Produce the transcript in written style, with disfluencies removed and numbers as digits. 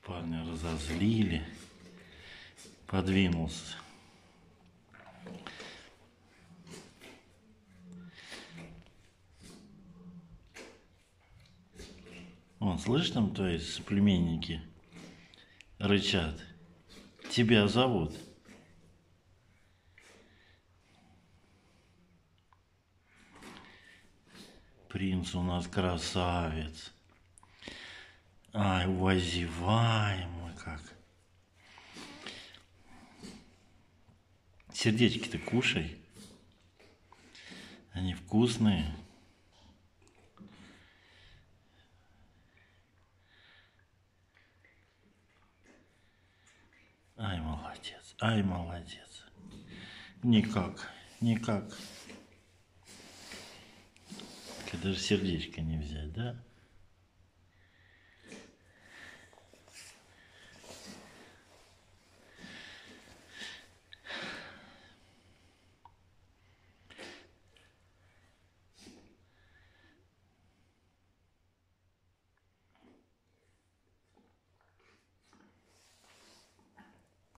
Парня разозлили. Подвинулся. Вон, слышишь, там твои соплеменники рычат. Тебя зовут. Принц у нас красавец. Ай, возеваемый как. Сердечки-то кушай. Они вкусные. Ай, молодец. Ай, молодец. Никак. Никак. Даже сердечко не взять, да?